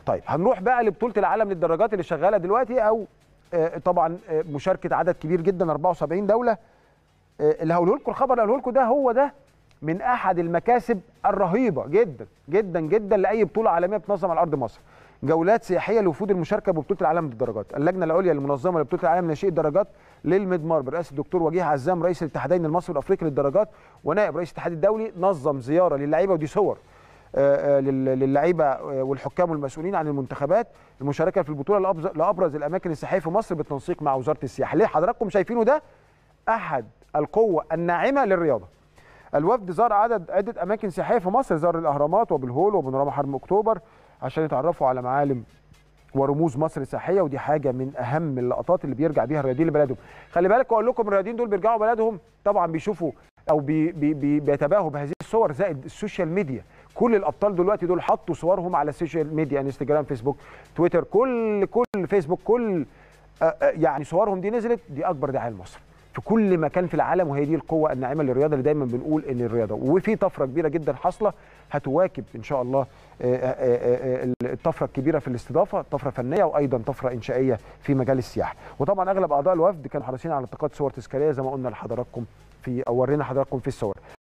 طيب هنروح بقى لبطوله العالم للدراجات اللي شغاله دلوقتي، او طبعا مشاركه عدد كبير جدا 74 دوله. اللي هقوله لكم، الخبر اللي هقوله لكم ده هو ده من احد المكاسب الرهيبه جدا جدا جدا لاي بطوله عالميه بتنظم على ارض مصر. جولات سياحيه لوفود المشاركه ببطوله العالم للدراجات. اللجنه العليا المنظمه لبطوله العالم لناشئي الدراجات للمضمار برئاسه الدكتور وجيه عزام رئيس الاتحادين المصري والافريقي للدراجات ونائب رئيس الاتحاد الدولي نظم زياره للعيبه، ودي صور للعيبه والحكام والمسؤولين عن المنتخبات المشاركه في البطوله لابرز الاماكن السياحيه في مصر بالتنسيق مع وزاره السياحه. اللي حضراتكم شايفينه ده احد القوه الناعمه للرياضه. الوفد زار عده اماكن سياحيه في مصر، زار الاهرامات وابو الهول وبانوراما حرم اكتوبر عشان يتعرفوا على معالم ورموز مصر السياحيه، ودي حاجه من اهم اللقطات اللي بيرجع بيها الرياضيين لبلدهم. خلي بالك واقول لكم الرياضيين دول بيرجعوا بلدهم طبعا بيشوفوا او بيتباهوا بهذه الصور، زائد السوشيال ميديا. كل الابطال دلوقتي دول حطوا صورهم على السوشيال ميديا، انستجرام، فيسبوك، تويتر، كل فيسبوك، كل يعني صورهم دي نزلت، دي اكبر دعايه لمصر في كل مكان في العالم. وهي دي القوه الناعمه للرياضه اللي دايما بنقول ان الرياضه وفي طفره كبيره جدا حاصله هتواكب ان شاء الله الطفره الكبيره في الاستضافه، طفره فنيه وايضا طفره انشائيه في مجال السياحه. وطبعا اغلب اعضاء الوفد كانوا حريصين على التقاط صور تذكاريه زي ما قلنا لحضراتكم او ورينا حضراتكم في الصور.